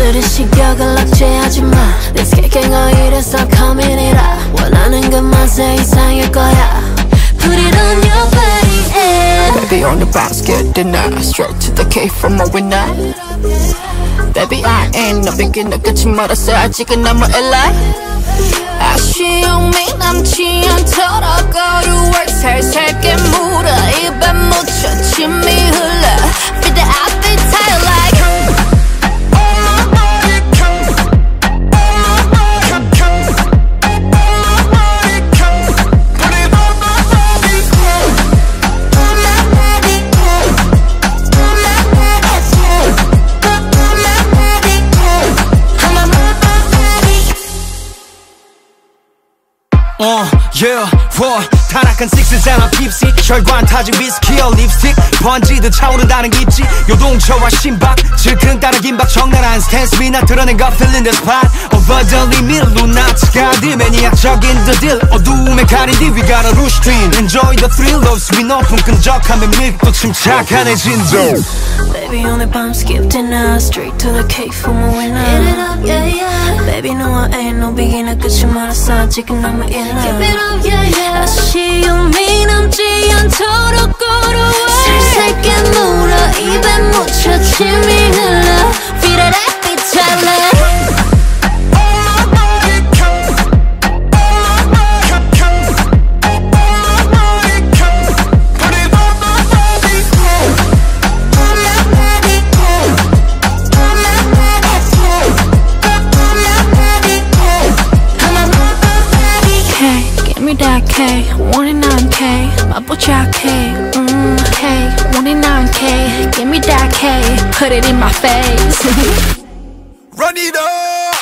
오늘의 시격을 억제하지마 Let's get going 이래서 coming이라 원하는 것만 세 이상일 거야 Put it on your body and Baby on the bounce get dinner Straight to the cave from a winner Baby I ain't no beginner 끝이 멀었어 아직은 I'm alive 아쉬움이 남지 않도록 거루월 살살게 물어 입에 묻혀 침이 흘러 Feel the appetite like Yeah, what? 타락한 식스잖아 딥시 혈관 타진 위스키와 립스틱 번지듯 차오른다는 기지 요동쳐와 심박 질끈 따라 긴박 적나라한 스탠스 미나 드러낸 거 feeling the spot Over the limit 루나치가 들 매니악적인 the deal 어두움에 가린 뒤 we gotta rush twin Enjoy the thrill of sweet 높은 끈적함에 밀도 침착한해진 zone Baby 오늘 밤 skip dinner Straight to the cave from a winner Hit it up, yeah, yeah Baby no I ain't no beginner 끝이 멀었어 아직은 I'm in love Keep it up, yeah, yeah 아쉬움이 남지 않도록 걸어와 살살게 물어 입에 묻혀 침이 흘러 Feel that appetite like K, 29K, 맛보자 K, K, 29K, give me that K, put it in my face. Run it up!